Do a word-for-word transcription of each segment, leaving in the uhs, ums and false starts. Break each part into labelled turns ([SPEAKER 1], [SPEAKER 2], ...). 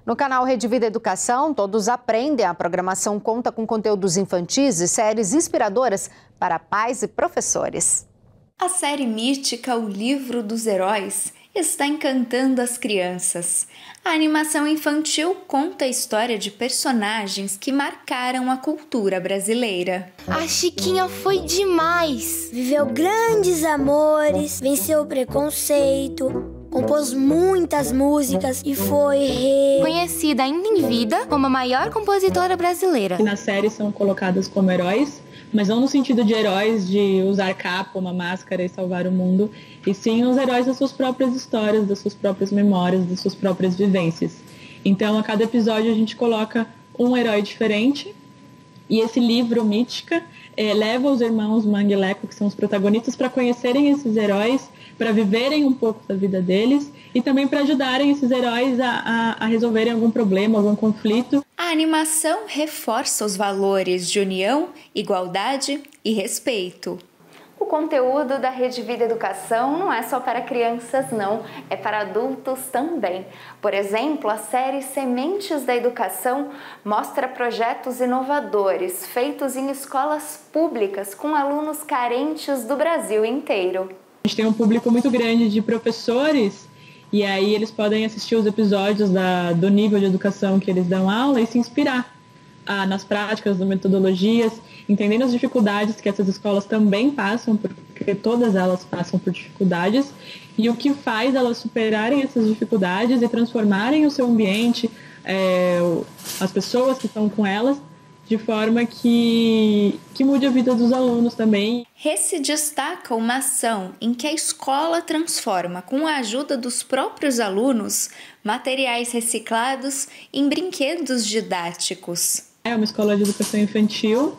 [SPEAKER 1] No canal Rede Vida Educação, todos aprendem. A programação conta com conteúdos infantis e séries inspiradoras para pais e professores.
[SPEAKER 2] A série mítica O Livro dos Heróis está encantando as crianças. A animação infantil conta a história de personagens que marcaram a cultura brasileira.
[SPEAKER 3] A Chiquinha foi demais! Viveu grandes amores, venceu o preconceito, compôs muitas músicas e foi re...
[SPEAKER 4] conhecida ainda em vida como a maior compositora brasileira.
[SPEAKER 5] Na série são colocadas como heróis, mas não no sentido de heróis de usar capa, uma máscara e salvar o mundo, e sim os heróis das suas próprias histórias, das suas próprias memórias, das suas próprias vivências. Então, a cada episódio a gente coloca um herói diferente, e esse livro, Mítica, eh, leva os irmãos Mangue e Leco, que são os protagonistas, para conhecerem esses heróis, para viverem um pouco da vida deles e também para ajudarem esses heróis a, a, a resolverem algum problema, algum conflito.
[SPEAKER 2] A animação reforça os valores de união, igualdade e respeito. O conteúdo da Rede Vida Educação não é só para crianças, não, é para adultos também. Por exemplo, a série Sementes da Educação mostra projetos inovadores feitos em escolas públicas com alunos carentes do Brasil inteiro.
[SPEAKER 5] A gente tem um público muito grande de professores e aí eles podem assistir os episódios da, do nível de educação que eles dão aula e se inspirar ah, nas práticas, nas metodologias, entendendo as dificuldades que essas escolas também passam, porque todas elas passam por dificuldades, e o que faz elas superarem essas dificuldades e transformarem o seu ambiente, é, as pessoas que estão com elas, de forma que, que mude a vida dos alunos também.
[SPEAKER 2] Rece destaca uma ação em que a escola transforma, com a ajuda dos próprios alunos, materiais reciclados em brinquedos didáticos.
[SPEAKER 5] É uma escola de educação infantil,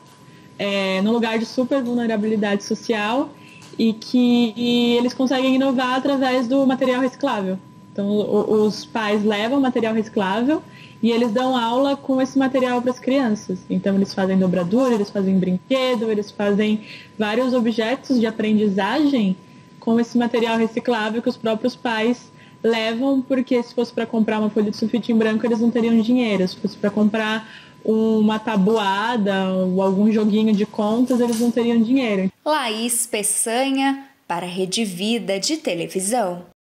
[SPEAKER 5] é, num lugar de super vulnerabilidade social, e que e eles conseguem inovar através do material reciclável. Então, o, os pais levam material reciclável e eles dão aula com esse material para as crianças. Então, eles fazem dobradura, eles fazem brinquedo, eles fazem vários objetos de aprendizagem com esse material reciclável que os próprios pais levam, porque se fosse para comprar uma folha de sulfite em branco, eles não teriam dinheiro. Se fosse para comprar uma tabuada ou algum joguinho de contas, eles não teriam dinheiro.
[SPEAKER 2] Laís Peçanha, para a Rede Vida de Televisão.